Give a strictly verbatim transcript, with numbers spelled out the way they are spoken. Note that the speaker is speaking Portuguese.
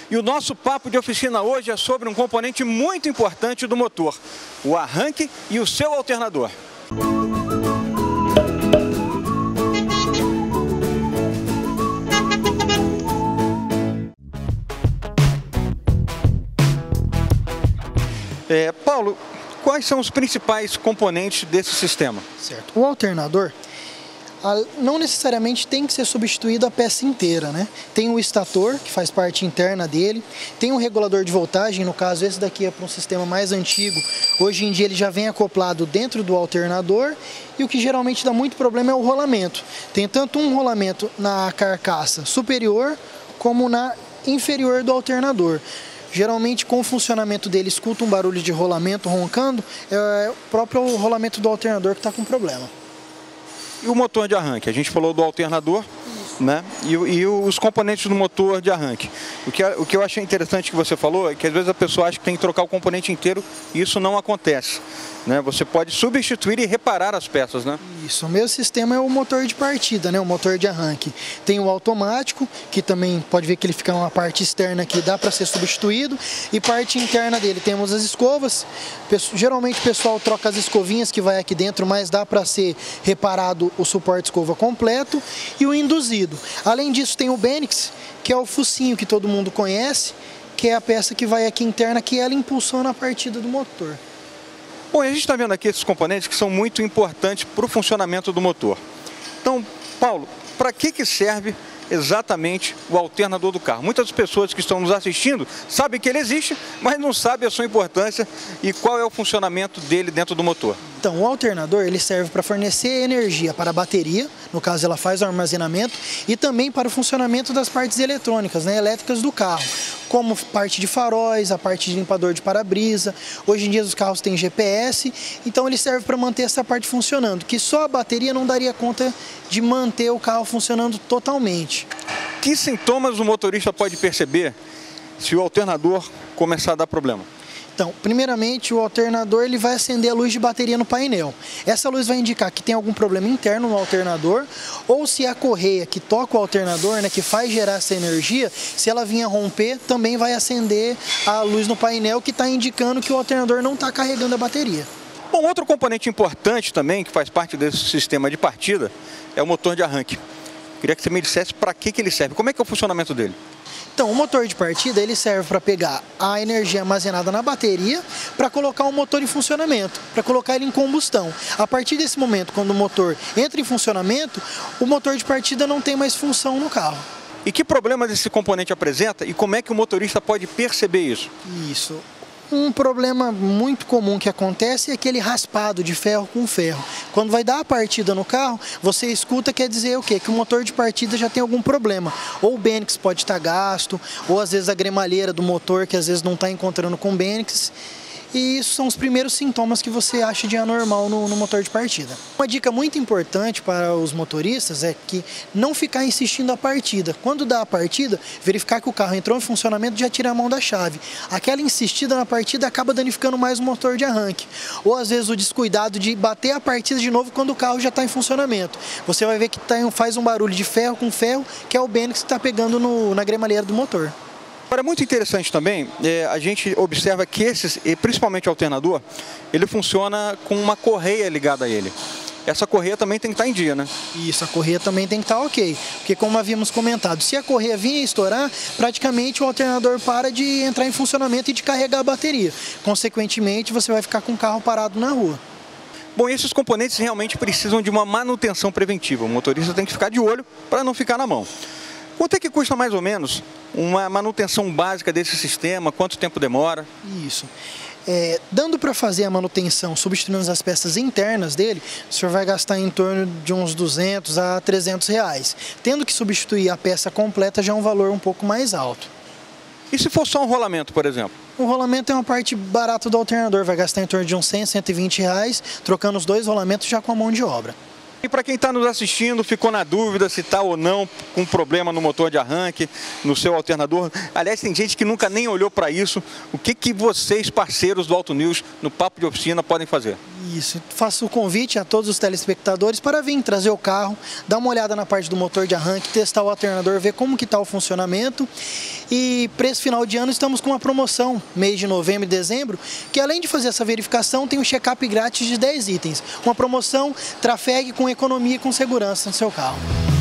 E o nosso papo de oficina hoje é sobre um componente muito importante do motor, o arranque e o seu alternador. É, Paulo, quais são os principais componentes desse sistema? Certo. O alternador não necessariamente tem que ser substituído a peça inteira, né? Tem o estator, que faz parte interna dele, tem um regulador de voltagem, no caso esse daqui é para um sistema mais antigo, hoje em dia ele já vem acoplado dentro do alternador, e o que geralmente dá muito problema é o rolamento. Tem tanto um rolamento na carcaça superior, como na inferior do alternador. Geralmente, com o funcionamento dele, escuta um barulho de rolamento roncando, é o próprio rolamento do alternador que está com problema. E o motor de arranque? A gente falou do alternador, né? E, e os componentes do motor de arranque. O que, o que eu achei interessante que você falou é que às vezes a pessoa acha que tem que trocar o componente inteiro e isso não acontece, né? Você pode substituir e reparar as peças, né? Isso, o meu sistema é o motor de partida, né? O motor de arranque. Tem o automático, que também pode ver que ele fica uma parte externa aqui, dá para ser substituído. E parte interna dele, temos as escovas. Geralmente o pessoal troca as escovinhas que vai aqui dentro, mas dá para ser reparado o suporte escova completo. E o induzido. Além disso tem o Bendix, que é o focinho que todo mundo conhece, que é a peça que vai aqui interna, que ela impulsiona a partida do motor. Bom, a gente está vendo aqui esses componentes que são muito importantes para o funcionamento do motor. Então, Paulo, para que que serve exatamente o alternador do carro? Muitas pessoas que estão nos assistindo sabem que ele existe, mas não sabem a sua importância e qual é o funcionamento dele dentro do motor. Então, o alternador ele serve para fornecer energia para a bateria, no caso ela faz o armazenamento, e também para o funcionamento das partes eletrônicas, né, elétricas do carro, como parte de faróis, a parte de limpador de para-brisa. Hoje em dia os carros têm G P S, então ele serve para manter essa parte funcionando, que só a bateria não daria conta de manter o carro funcionando totalmente. Que sintomas o motorista pode perceber se o alternador começar a dar problema? Então, primeiramente, o alternador ele vai acender a luz de bateria no painel. Essa luz vai indicar que tem algum problema interno no alternador, ou se a correia que toca o alternador, né, que faz gerar essa energia, se ela vinha romper, também vai acender a luz no painel, que está indicando que o alternador não está carregando a bateria. Bom, outro componente importante também, que faz parte desse sistema de partida, é o motor de arranque. Queria que você me dissesse para que que ele serve, como é que é o funcionamento dele? Então, o motor de partida ele serve para pegar a energia armazenada na bateria para colocar o motor em funcionamento, para colocar ele em combustão. A partir desse momento, quando o motor entra em funcionamento, o motor de partida não tem mais função no carro. E que problemas esse componente apresenta e como é que o motorista pode perceber isso? Isso. Um problema muito comum que acontece é aquele raspado de ferro com ferro. Quando vai dar a partida no carro, você escuta, quer dizer o quê? Que o motor de partida já tem algum problema. Ou o Bendix pode estar gasto, ou às vezes a gremalheira do motor que às vezes não está encontrando com o Bendix. E isso são os primeiros sintomas que você acha de anormal no, no motor de partida. Uma dica muito importante para os motoristas é que não ficar insistindo a partida. Quando dá a partida, verificar que o carro entrou em funcionamento e já tira a mão da chave. Aquela insistida na partida acaba danificando mais o motor de arranque. Ou às vezes o descuidado de bater a partida de novo quando o carro já está em funcionamento. Você vai ver que tá, faz um barulho de ferro com ferro, que é o Bendix que está pegando no, na gremalheira do motor. Agora, muito interessante também, é, a gente observa que esses, e principalmente o alternador, ele funciona com uma correia ligada a ele. Essa correia também tem que estar em dia, né? Isso, a correia também tem que estar ok. Porque como havíamos comentado, se a correia vinha estourar, praticamente o alternador para de entrar em funcionamento e de carregar a bateria. Consequentemente, você vai ficar com o carro parado na rua. Bom, esses componentes realmente precisam de uma manutenção preventiva. O motorista tem que ficar de olho para não ficar na mão. Quanto é que custa mais ou menos uma manutenção básica desse sistema? Quanto tempo demora? Isso. É, dando para fazer a manutenção, substituindo as peças internas dele, o senhor vai gastar em torno de uns duzentos a trezentos reais. Tendo que substituir a peça completa já é um valor um pouco mais alto. E se for só um rolamento, por exemplo? O rolamento é uma parte barata do alternador, vai gastar em torno de uns cem, cento e vinte reais, trocando os dois rolamentos já com a mão de obra. E para quem está nos assistindo, ficou na dúvida se está ou não com problema no motor de arranque, no seu alternador. Aliás, tem gente que nunca nem olhou para isso. O que, que vocês, parceiros do Auto News, no Papo de Oficina, podem fazer? Isso, faço o convite a todos os telespectadores para vir trazer o carro, dar uma olhada na parte do motor de arranque, testar o alternador, ver como que está o funcionamento. E para esse final de ano estamos com uma promoção, mês de novembro e dezembro, que além de fazer essa verificação, tem um check-up grátis de dez itens. Uma promoção trafegue com economia e com segurança no seu carro.